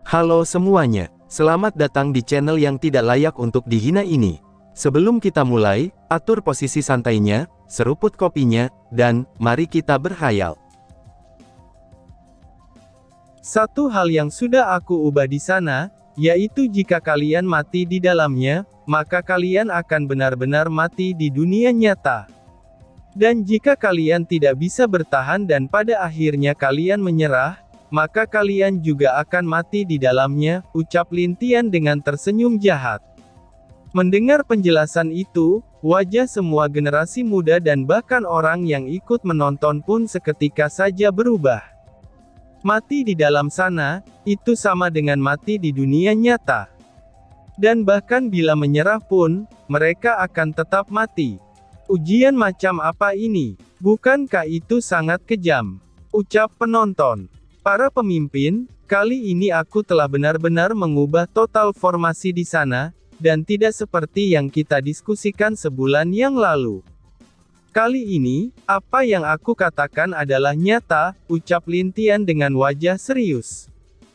Halo semuanya, selamat datang di channel yang tidak layak untuk dihina ini. Sebelum kita mulai, atur posisi santainya, seruput kopinya, dan mari kita berkhayal. Satu hal yang sudah aku ubah di sana, yaitu jika kalian mati di dalamnya, maka kalian akan benar-benar mati di dunia nyata. Dan jika kalian tidak bisa bertahan dan pada akhirnya kalian menyerah, maka kalian juga akan mati di dalamnya, ucap Lin Tian dengan tersenyum jahat. Mendengar penjelasan itu, wajah semua generasi muda dan bahkan orang yang ikut menonton pun seketika saja berubah. Mati di dalam sana, itu sama dengan mati di dunia nyata. Dan bahkan bila menyerah pun, mereka akan tetap mati. Ujian macam apa ini? Bukankah itu sangat kejam? Ucap penonton. Para pemimpin, kali ini aku telah benar-benar mengubah total formasi di sana, dan tidak seperti yang kita diskusikan sebulan yang lalu. Kali ini, apa yang aku katakan adalah nyata, ucap Lin Tian dengan wajah serius.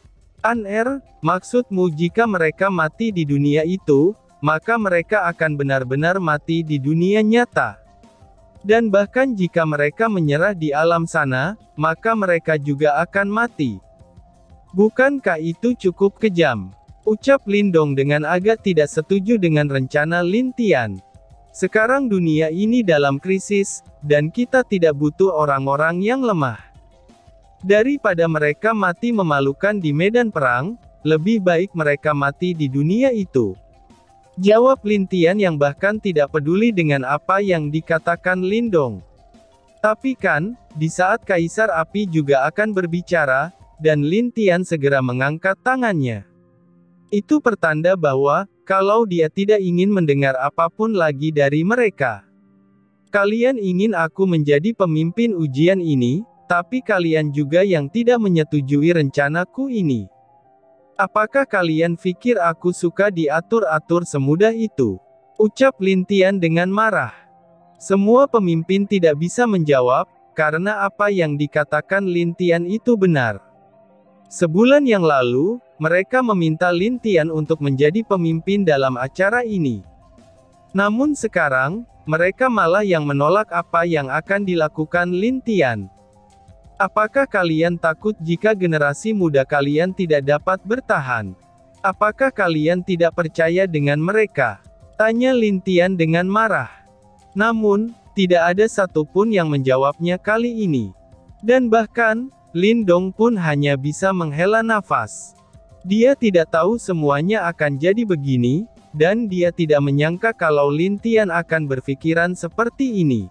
An-Er, maksudmu jika mereka mati di dunia itu, maka mereka akan benar-benar mati di dunia nyata. Dan bahkan jika mereka menyerah di alam sana, maka mereka juga akan mati. Bukankah itu cukup kejam? Ucap Lin Dong dengan agak tidak setuju dengan rencana Lin Tian. Sekarang dunia ini dalam krisis, dan kita tidak butuh orang-orang yang lemah. Daripada mereka mati memalukan di medan perang, lebih baik mereka mati di dunia itu. Jawab Lin Tian yang bahkan tidak peduli dengan apa yang dikatakan Lin Dong. Tapi kan, di saat Kaisar Api juga akan berbicara, dan Lin Tian segera mengangkat tangannya. Itu pertanda bahwa, kalau dia tidak ingin mendengar apapun lagi dari mereka. Kalian ingin aku menjadi pemimpin ujian ini, tapi kalian juga yang tidak menyetujui rencanaku ini. Apakah kalian pikir aku suka diatur-atur semudah itu? Ucap Lin Tian dengan marah. Semua pemimpin tidak bisa menjawab, karena apa yang dikatakan Lin Tian itu benar. Sebulan yang lalu, mereka meminta Lin Tian untuk menjadi pemimpin dalam acara ini. Namun sekarang, mereka malah yang menolak apa yang akan dilakukan Lin Tian. Apakah kalian takut jika generasi muda kalian tidak dapat bertahan? Apakah kalian tidak percaya dengan mereka? Tanya Lin Tian dengan marah. Namun, tidak ada satupun yang menjawabnya kali ini. Dan bahkan, Lin Dong pun hanya bisa menghela nafas. Dia tidak tahu semuanya akan jadi begini, dan dia tidak menyangka kalau Lin Tian akan berpikiran seperti ini.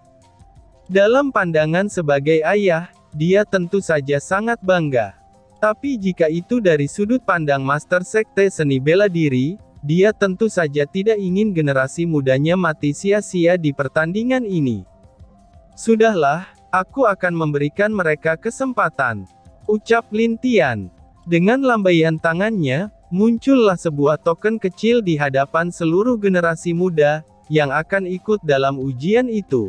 Dalam pandangan sebagai ayah, dia tentu saja sangat bangga. Tapi jika itu dari sudut pandang Master Sekte Seni Bela Diri, dia tentu saja tidak ingin generasi mudanya mati sia-sia di pertandingan ini. Sudahlah, aku akan memberikan mereka kesempatan. Ucap Lin Tian. Dengan lambaian tangannya, muncullah sebuah token kecil di hadapan seluruh generasi muda, yang akan ikut dalam ujian itu.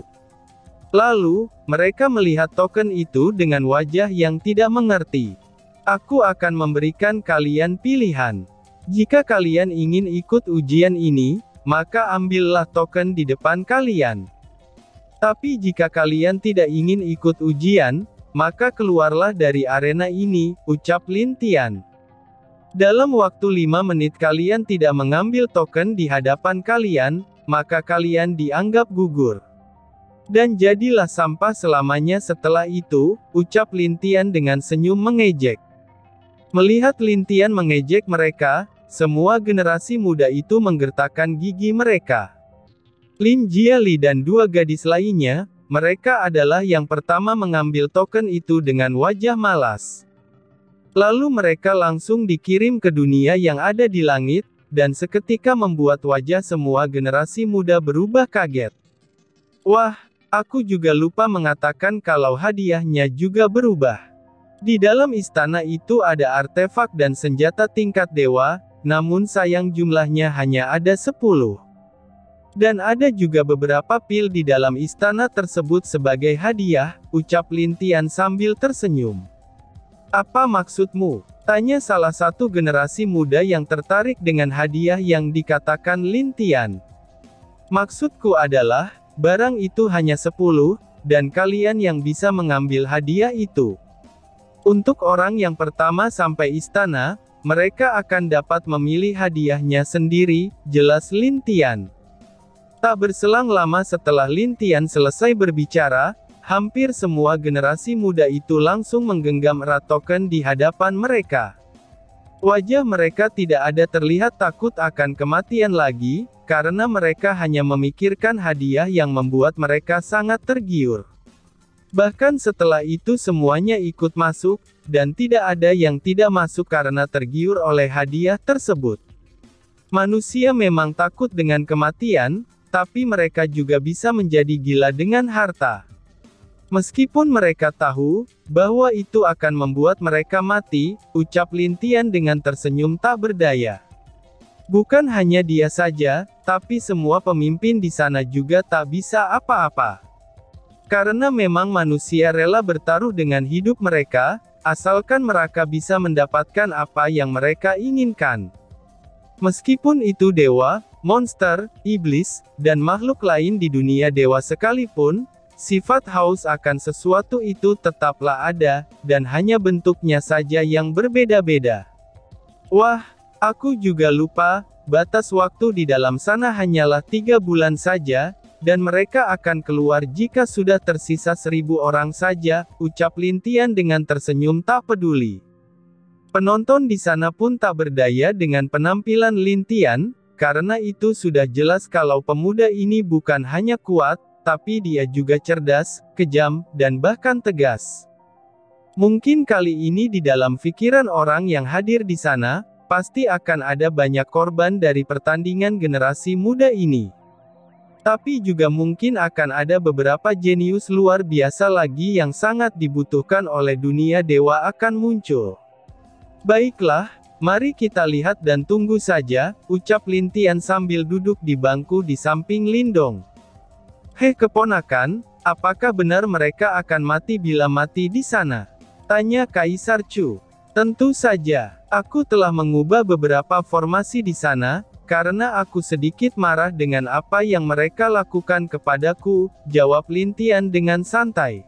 Lalu, mereka melihat token itu dengan wajah yang tidak mengerti. Aku akan memberikan kalian pilihan. Jika kalian ingin ikut ujian ini, maka ambillah token di depan kalian. Tapi jika kalian tidak ingin ikut ujian, maka keluarlah dari arena ini, ucap Lin Tian. Dalam waktu 5 menit kalian tidak mengambil token di hadapan kalian, maka kalian dianggap gugur. Dan jadilah sampah selamanya setelah itu, ucap Lin Tian dengan senyum mengejek. Melihat Lin Tian mengejek mereka, semua generasi muda itu menggertakkan gigi mereka. Lin Jiali dan 2 gadis lainnya, mereka adalah yang pertama mengambil token itu dengan wajah malas. Lalu mereka langsung dikirim ke dunia yang ada di langit, dan seketika membuat wajah semua generasi muda berubah kaget. Wah! Aku juga lupa mengatakan kalau hadiahnya juga berubah. Di dalam istana itu ada artefak dan senjata tingkat dewa, namun sayang jumlahnya hanya ada 10. Dan ada juga beberapa pil di dalam istana tersebut sebagai hadiah, ucap Lin Tian sambil tersenyum. Apa maksudmu? Tanya salah satu generasi muda yang tertarik dengan hadiah yang dikatakan Lin Tian. Maksudku adalah, barang itu hanya 10, dan kalian yang bisa mengambil hadiah itu. Untuk orang yang pertama sampai istana, mereka akan dapat memilih hadiahnya sendiri, jelas Lin Tian. Tak berselang lama setelah Lin Tian selesai berbicara, hampir semua generasi muda itu langsung menggenggam erat token di hadapan mereka. Wajah mereka tidak ada terlihat takut akan kematian lagi, karena mereka hanya memikirkan hadiah yang membuat mereka sangat tergiur. Bahkan setelah itu semuanya ikut masuk, dan tidak ada yang tidak masuk karena tergiur oleh hadiah tersebut. Manusia memang takut dengan kematian, tapi mereka juga bisa menjadi gila dengan harta. Meskipun mereka tahu bahwa itu akan membuat mereka mati, ucap Lin Tian dengan tersenyum tak berdaya. Bukan hanya dia saja, tapi semua pemimpin di sana juga tak bisa apa-apa. Karena memang manusia rela bertaruh dengan hidup mereka, asalkan mereka bisa mendapatkan apa yang mereka inginkan. Meskipun itu dewa, monster, iblis, dan makhluk lain di dunia dewa sekalipun, sifat haus akan sesuatu itu tetaplah ada, dan hanya bentuknya saja yang berbeda-beda. Wah, aku juga lupa, batas waktu di dalam sana hanyalah 3 bulan saja, dan mereka akan keluar jika sudah tersisa 1000 orang saja, ucap Lin Tian dengan tersenyum tak peduli. Penonton di sana pun tak berdaya dengan penampilan Lin Tian, karena itu sudah jelas kalau pemuda ini bukan hanya kuat, tapi dia juga cerdas, kejam, dan bahkan tegas. Mungkin kali ini di dalam pikiran orang yang hadir di sana, pasti akan ada banyak korban dari pertandingan generasi muda ini. Tapi juga mungkin akan ada beberapa jenius luar biasa lagi yang sangat dibutuhkan oleh dunia dewa akan muncul. Baiklah, mari kita lihat dan tunggu saja, ucap Lin Tian sambil duduk di bangku di samping Lindong. Hei keponakan, apakah benar mereka akan mati bila mati di sana? Tanya Kaisar Chu. Tentu saja, aku telah mengubah beberapa formasi di sana, karena aku sedikit marah dengan apa yang mereka lakukan kepadaku, jawab Lin Tian dengan santai.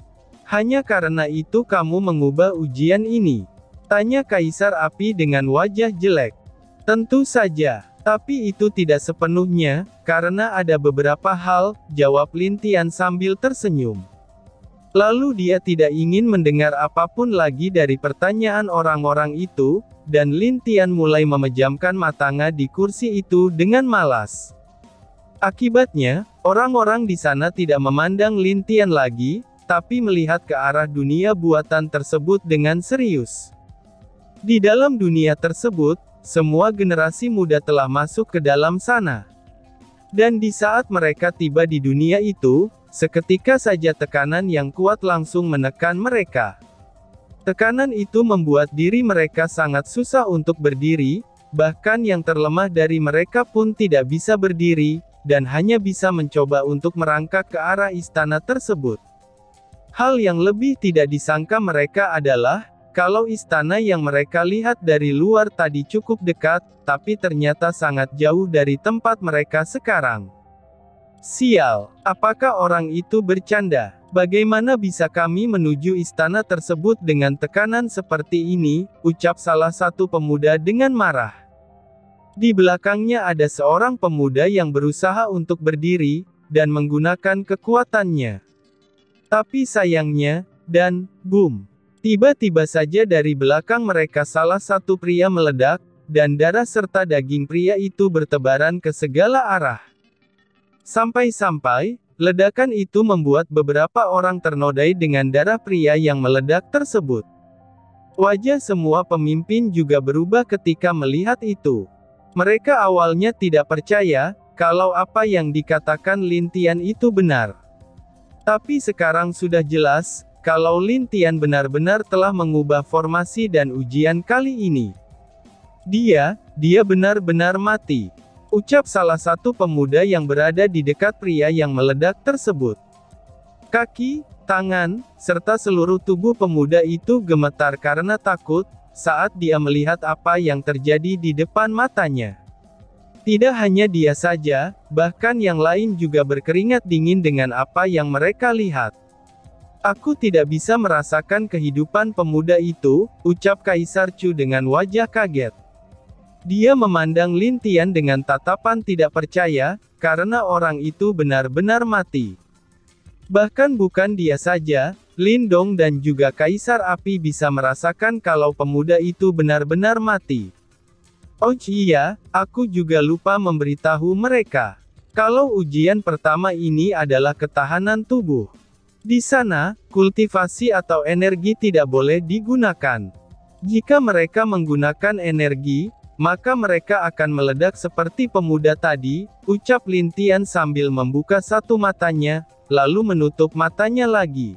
Hanya karena itu kamu mengubah ujian ini? Tanya Kaisar Api dengan wajah jelek. Tentu saja. Tapi itu tidak sepenuhnya, karena ada beberapa hal, jawab Lin Tian sambil tersenyum. Lalu dia tidak ingin mendengar apapun lagi dari pertanyaan orang-orang itu, dan Lin Tian mulai memejamkan matanya di kursi itu dengan malas. Akibatnya, orang-orang di sana tidak memandang Lin Tian lagi, tapi melihat ke arah dunia buatan tersebut dengan serius. Di dalam dunia tersebut, semua generasi muda telah masuk ke dalam sana. Dan di saat mereka tiba di dunia itu, seketika saja tekanan yang kuat langsung menekan mereka. Tekanan itu membuat diri mereka sangat susah untuk berdiri, bahkan yang terlemah dari mereka pun tidak bisa berdiri, dan hanya bisa mencoba untuk merangkak ke arah istana tersebut. Hal yang lebih tidak disangka mereka adalah, kalau istana yang mereka lihat dari luar tadi cukup dekat, tapi ternyata sangat jauh dari tempat mereka sekarang. Sial, apakah orang itu bercanda? Bagaimana bisa kami menuju istana tersebut dengan tekanan seperti ini, ucap salah satu pemuda dengan marah. Di belakangnya ada seorang pemuda yang berusaha untuk berdiri, dan menggunakan kekuatannya. Tapi sayangnya, dan, boom. Tiba-tiba saja dari belakang mereka salah satu pria meledak, dan darah serta daging pria itu bertebaran ke segala arah. Sampai-sampai, ledakan itu membuat beberapa orang ternodai dengan darah pria yang meledak tersebut. Wajah semua pemimpin juga berubah ketika melihat itu. Mereka awalnya tidak percaya, kalau apa yang dikatakan Lin Tian itu benar. Tapi sekarang sudah jelas, kalau Lin Tian benar-benar telah mengubah formasi dan ujian kali ini. Dia benar-benar mati. Ucap salah satu pemuda yang berada di dekat pria yang meledak tersebut. Kaki, tangan, serta seluruh tubuh pemuda itu gemetar karena takut, saat dia melihat apa yang terjadi di depan matanya. Tidak hanya dia saja, bahkan yang lain juga berkeringat dingin dengan apa yang mereka lihat. Aku tidak bisa merasakan kehidupan pemuda itu, ucap Kaisar Chu dengan wajah kaget. Dia memandang Lin Tian dengan tatapan tidak percaya, karena orang itu benar-benar mati. Bahkan bukan dia saja, Lin Dong dan juga Kaisar Api bisa merasakan kalau pemuda itu benar-benar mati. Oh iya, aku juga lupa memberitahu mereka. Kalau ujian pertama ini adalah ketahanan tubuh. Di sana, kultivasi atau energi tidak boleh digunakan. Jika mereka menggunakan energi, maka mereka akan meledak seperti pemuda tadi, ucap Lin Tian sambil membuka satu matanya, lalu menutup matanya lagi.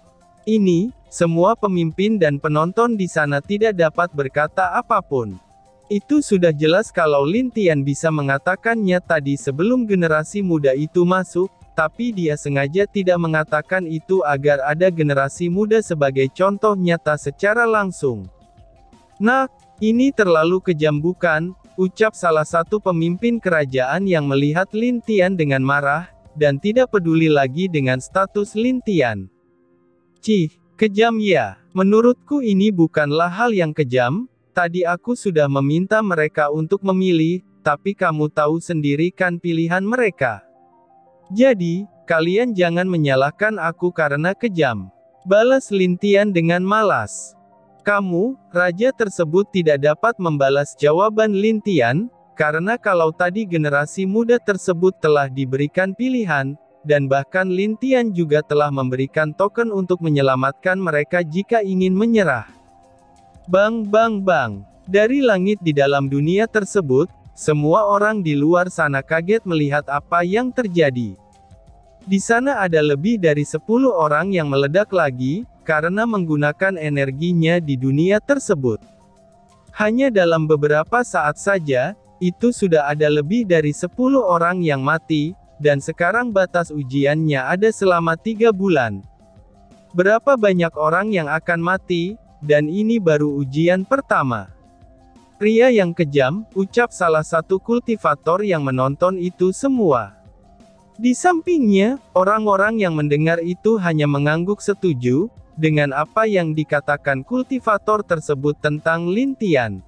Ini, semua pemimpin dan penonton di sana tidak dapat berkata apapun. Itu sudah jelas kalau Lin Tian bisa mengatakannya tadi sebelum generasi muda itu masuk, tapi dia sengaja tidak mengatakan itu agar ada generasi muda sebagai contoh nyata secara langsung. Nah, ini terlalu kejam bukan, ucap salah satu pemimpin kerajaan yang melihat Lin Tian dengan marah, dan tidak peduli lagi dengan status Lin Tian. Cih, kejam ya, menurutku ini bukanlah hal yang kejam, tadi aku sudah meminta mereka untuk memilih, tapi kamu tahu sendiri kan pilihan mereka. Jadi, kalian jangan menyalahkan aku karena kejam. Balas Lin Tian dengan malas. Kamu, raja tersebut tidak dapat membalas jawaban Lin Tian, karena kalau tadi generasi muda tersebut telah diberikan pilihan, dan bahkan Lin Tian juga telah memberikan token untuk menyelamatkan mereka jika ingin menyerah. Bang bang bang. Dari langit di dalam dunia tersebut, semua orang di luar sana kaget melihat apa yang terjadi. Di sana ada lebih dari 10 orang yang meledak lagi, karena menggunakan energinya di dunia tersebut. Hanya dalam beberapa saat saja, itu sudah ada lebih dari 10 orang yang mati, dan sekarang batas ujiannya ada selama 3 bulan. Berapa banyak orang yang akan mati, dan ini baru ujian pertama. Pria yang kejam, ucap salah satu kultivator yang menonton itu semua. Di sampingnya, orang-orang yang mendengar itu hanya mengangguk setuju, dengan apa yang dikatakan kultivator tersebut tentang Lin Tian.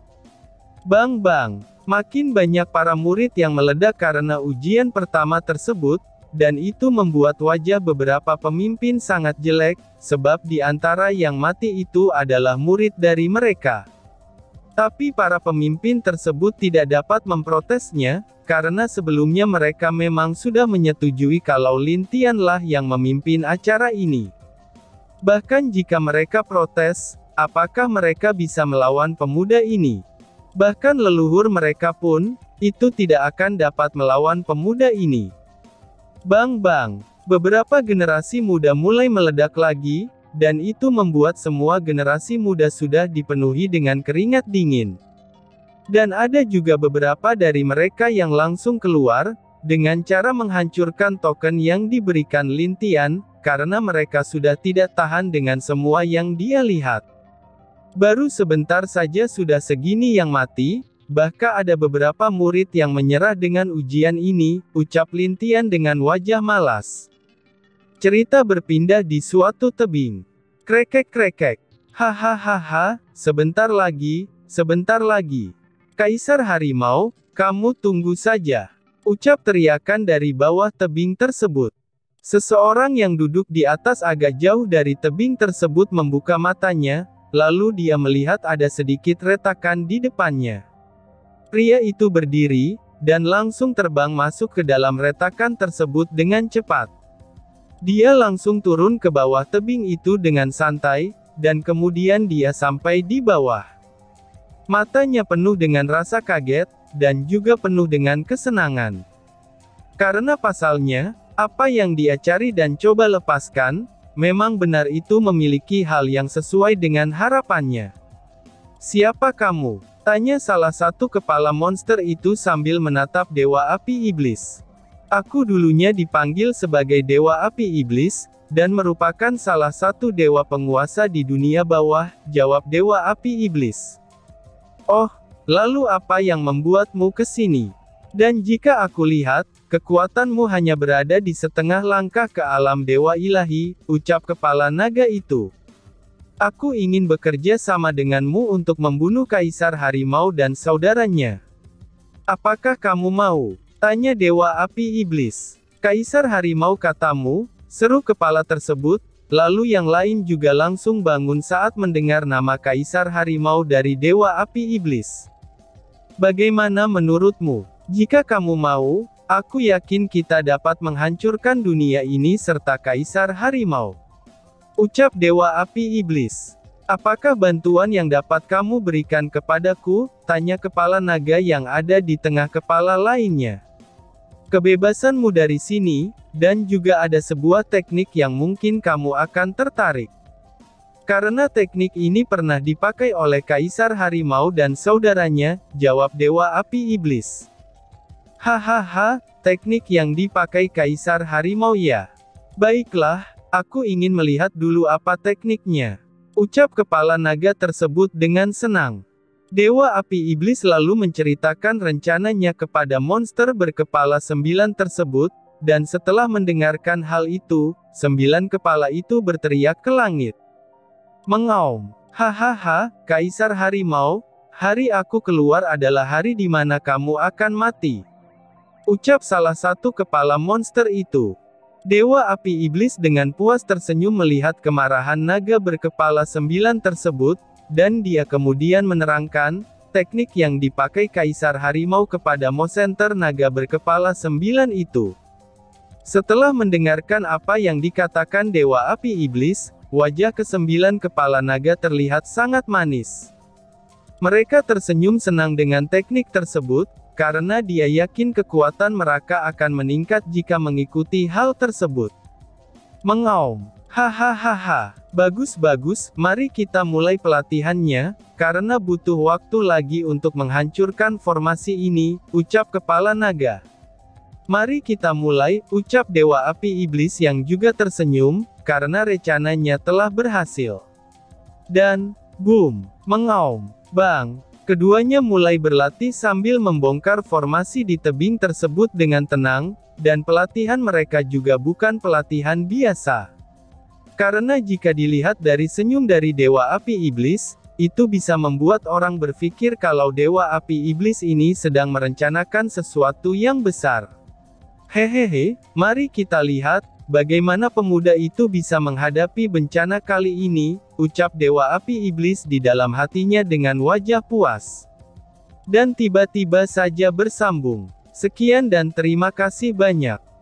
Bang bang, makin banyak para murid yang meledak karena ujian pertama tersebut, dan itu membuat wajah beberapa pemimpin sangat jelek, sebab di antara yang mati itu adalah murid dari mereka. Tapi para pemimpin tersebut tidak dapat memprotesnya, karena sebelumnya mereka memang sudah menyetujui kalau Lin Tian lah yang memimpin acara ini. Bahkan jika mereka protes, apakah mereka bisa melawan pemuda ini? Bahkan leluhur mereka pun, itu tidak akan dapat melawan pemuda ini. Bang bang, beberapa generasi muda mulai meledak lagi, dan itu membuat semua generasi muda sudah dipenuhi dengan keringat dingin. Dan ada juga beberapa dari mereka yang langsung keluar, dengan cara menghancurkan token yang diberikan Lin Tian, karena mereka sudah tidak tahan dengan semua yang dia lihat. Baru sebentar saja sudah segini yang mati, bahkan ada beberapa murid yang menyerah dengan ujian ini, ucap Lin Tian dengan wajah malas. Cerita berpindah di suatu tebing. Krekek-krekek. Hahaha, sebentar lagi, sebentar lagi. Kaisar Harimau, kamu tunggu saja. Ucap teriakan dari bawah tebing tersebut. Seseorang yang duduk di atas agak jauh dari tebing tersebut membuka matanya, lalu dia melihat ada sedikit retakan di depannya. Pria itu berdiri, dan langsung terbang masuk ke dalam retakan tersebut dengan cepat. Dia langsung turun ke bawah tebing itu dengan santai, dan kemudian dia sampai di bawah. Matanya penuh dengan rasa kaget, dan juga penuh dengan kesenangan. Karena pasalnya, apa yang dia cari dan coba lepaskan, memang benar itu memiliki hal yang sesuai dengan harapannya. Siapa kamu? Tanya salah satu kepala monster itu sambil menatap Dewa Api Iblis. Aku dulunya dipanggil sebagai Dewa Api Iblis, dan merupakan salah satu dewa penguasa di dunia bawah, jawab Dewa Api Iblis. Oh, lalu apa yang membuatmu ke sini? Dan jika aku lihat, kekuatanmu hanya berada di setengah langkah ke alam dewa ilahi, ucap kepala naga itu. Aku ingin bekerja sama denganmu untuk membunuh Kaisar Harimau dan saudaranya. Apakah kamu mau? Tanya Dewa Api Iblis. Kaisar Harimau katamu, seru kepala tersebut, lalu yang lain juga langsung bangun saat mendengar nama Kaisar Harimau dari Dewa Api Iblis. Bagaimana menurutmu? Jika kamu mau, aku yakin kita dapat menghancurkan dunia ini serta Kaisar Harimau. Ucap Dewa Api Iblis. Apakah bantuan yang dapat kamu berikan kepadaku? Tanya kepala naga yang ada di tengah kepala lainnya. Kebebasanmu dari sini, dan juga ada sebuah teknik yang mungkin kamu akan tertarik. Karena teknik ini pernah dipakai oleh Kaisar Harimau dan saudaranya, jawab Dewa Api Iblis. Hahaha, teknik yang dipakai Kaisar Harimau ya. Baiklah, aku ingin melihat dulu apa tekniknya. Ucap kepala naga tersebut dengan senang. Dewa Api Iblis lalu menceritakan rencananya kepada monster berkepala 9 tersebut, dan setelah mendengarkan hal itu, 9 kepala itu berteriak ke langit. Mengaum, hahaha, Kaisar Harimau, hari aku keluar adalah hari di mana kamu akan mati. Ucap salah satu kepala monster itu. Dewa Api Iblis dengan puas tersenyum melihat kemarahan naga berkepala 9 tersebut, dan dia kemudian menerangkan, teknik yang dipakai Kaisar Harimau kepada monster naga berkepala 9 itu. Setelah mendengarkan apa yang dikatakan Dewa Api Iblis, wajah ke-9 kepala naga terlihat sangat manis. Mereka tersenyum senang dengan teknik tersebut, karena dia yakin kekuatan mereka akan meningkat jika mengikuti hal tersebut. Mengaum, hahaha, bagus-bagus, mari kita mulai pelatihannya, karena butuh waktu lagi untuk menghancurkan formasi ini, ucap kepala naga. Mari kita mulai, ucap Dewa Api Iblis yang juga tersenyum, karena rencananya telah berhasil. Dan, boom, mengaum, bang. Keduanya mulai berlatih sambil membongkar formasi di tebing tersebut dengan tenang, dan pelatihan mereka juga bukan pelatihan biasa. Karena jika dilihat dari senyum dari Dewa Api Iblis, itu bisa membuat orang berpikir kalau Dewa Api Iblis ini sedang merencanakan sesuatu yang besar. Hehehe, mari kita lihat, bagaimana pemuda itu bisa menghadapi bencana kali ini, ucap Dewa Api Iblis di dalam hatinya dengan wajah puas. Dan tiba-tiba saja bersambung. Sekian dan terima kasih banyak.